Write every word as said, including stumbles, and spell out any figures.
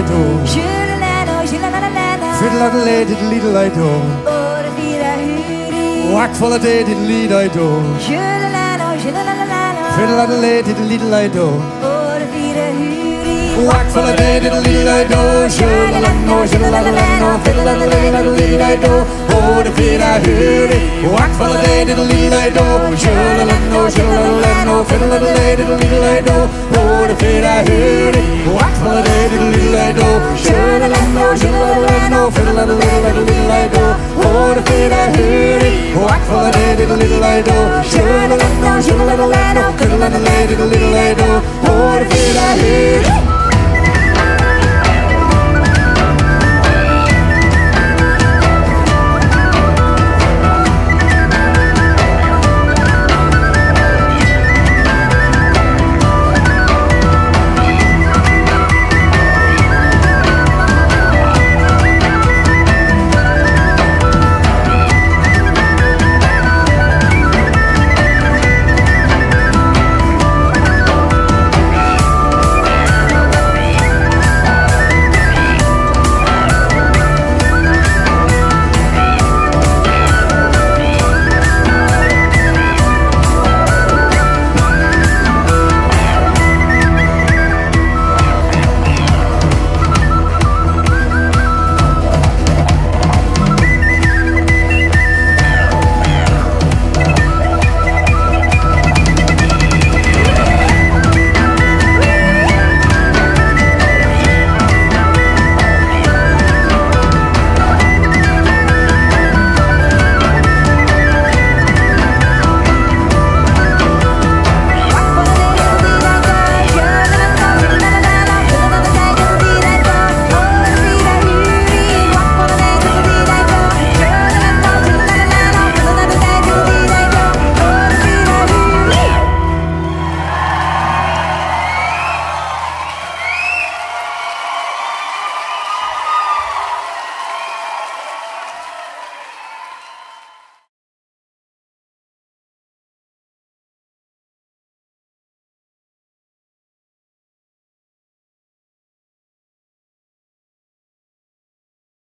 do. Fiddle at a lady, little I do. Whack for the day, did lead I do. Fiddle at a lady, little I do. Whack for the day, did little I do. Shoo-la-la-no, shoo-la-la-la-no. Fiddle at a lady, little I do. Oh, the feet I hear it. Whack for the day, did little I do. Shoo-la-la-no, shoo-la-la-la-no. Fiddle at a lady, little I do. Oh, the feet I hear it. Whack for the day, did little I do. Shoo-la-la-no, shoo-la-la-la-no. Fiddle at a lady, little I do. Oh, the feet I hear it. Whack for the day, did little I do. Shoo-la-la-no, shoo-la-la-la-no. Fiddle at a lady, little I do. Oh, the feet I hear it.